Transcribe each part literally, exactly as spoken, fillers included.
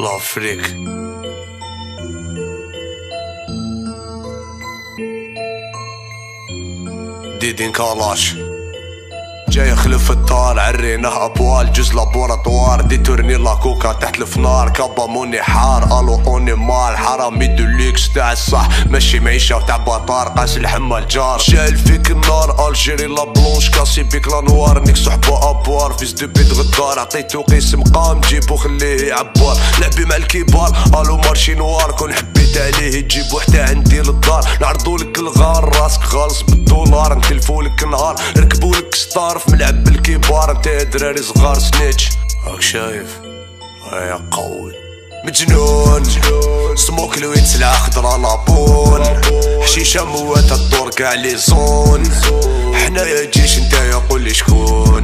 لافريك. ديدين كالاش جاي خلف الدار عريناه ابوال جوز لابوراتوار دي تورني لاكوكا تحت الفنار كابا موني حار الو اوني مال حرامي دوليكس تاع الصح ماشي معيشة وتاع بطار قاس الحما الجار شايل فيك النار الجيري لا بلونش كاسي بيك لا نوار نيك صحبة ابوار فيز دو بيت غدار عطيتو قيس مقام جيبو خليه يعبار لعبي مع الكبار الو مارشي نوار كون حبيت عليه تجيبو حتى عندي للدار نعرضولك الغار راسك خالص بالدولار نتلفولك نهار ركبولك ستار ملعب بالكبار انت يا دراري صغار سنيتش راك شايف يا قوي مجنون سموك الويت سلعة خضرا لابون حشيشة موات الدور كاع لي زون حنا يا جيش انت يا قولي شكون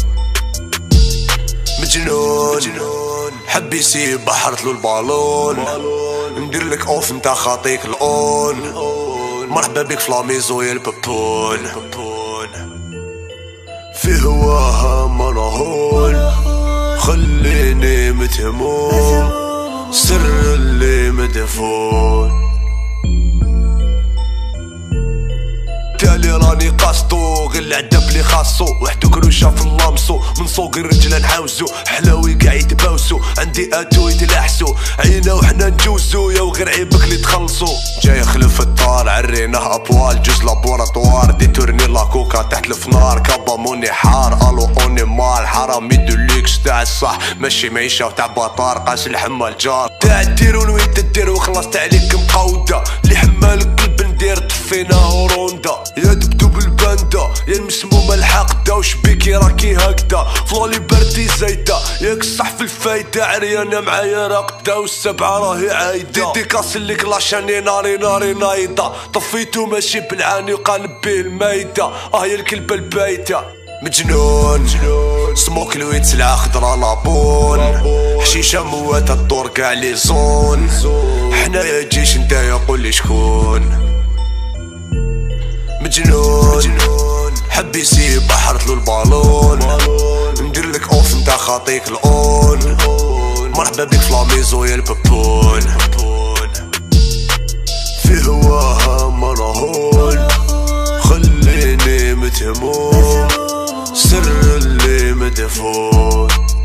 مجنون حب يسيب بحرتلو البالون نديرلك اوف نتا خاطيك الاون مرحبا بك فلاميزو يا البابون في هواها مرهون خليني متهموم سر اللي مدفون تالي راني قاصدو غير العدب لي خاصو وحدو كروشة في اللامسو من سوق الرجلة نحاوزو حلاوي قاع يتباوسو عندي اتو يتلاحسو عينا وحنا نجوزو يا وغير عيبك لي تخلصو جاي خلف الدار عريناه ابوال جوز لابوراتوار دي تورني لاكوكا تحت الفنار كابا موني حار الو اوني مال حرامي دوليكس تاع الصح ماشي معيشة وتاع بطار قاس الحما الجار تاع الديرون وين تدير وخلصت عليك مقودة اللي حمالك قلب ندير طفينا هوروندا يا دبدو بالباندا يا المسمومة الحاقدة وشبيكي راكي هكدا فلولي بردي زايدة ياك الصح في الفايدة عريانة معايا راقدة والسبعة راهي عايدة ديدي كاسلك لاشاني ناري ناري نايضة طفيتو ماشي بالعاني وقالب بيه المايدة اه يا الكلبة البايتة مجنون سموك الويت سلعة خضرا لابون حشيشة موات الدور كاع لي زون حنا يا جيش انت يا قولي شكون مجنون حب يسيب بحرتلو البالون نديرلك اوف نتا خاطيك الاون مرحبا بك فلاميزو يا البابون في هواها مرهون خليني متهموم سر اللي مدفون